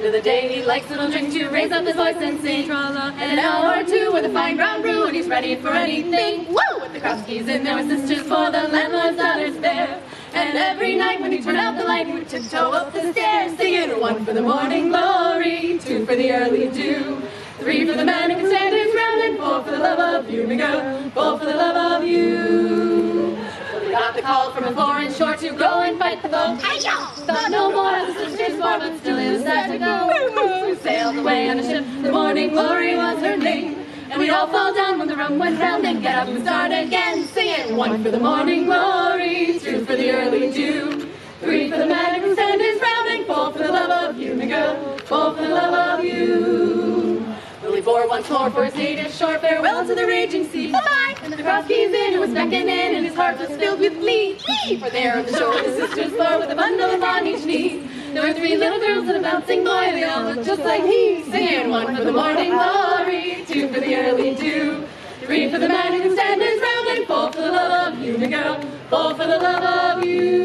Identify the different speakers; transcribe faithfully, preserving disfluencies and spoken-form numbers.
Speaker 1: of the day he likes a little drink to raise up his voice and sing. And an hour or two with a fine brown brew, and he's ready for anything. Woo! With the Kropskis in there with sisters for the landlord's daughter's there. And every night when he turned out the light, he would tiptoe up the stairs, singing one for the morning glory, two for the early dew, three for the man who can stand his ground, and four for the love of you, Miguel, four for the love of you. Well, he got the call from a foreign shore to go and fight the foe. Thought no more of the sisters more, but still he was sad to go. So sailed away on a ship, the morning glory was her name. And we'd all fall down when the rum went round, and get up and start again, singing one for the morning glory, two for the early dew, three for the man who can stand his ground, and four for the love of you, Miguel, four for the love of you. Willie bore once more for his native shore, farewell to the raging sea. Bye-bye! And the Kropskis in was beckoning, and his heart was filled with glee. Glee! For there on the shore his sisters bore with a bundle upon each knee. There were three little girls and a bouncing boy, they all looked just like he, singing one for the morning glory, two for the early dew, three for the man who can stand his ground, and four for the love of you, Miguel, four for the love of you.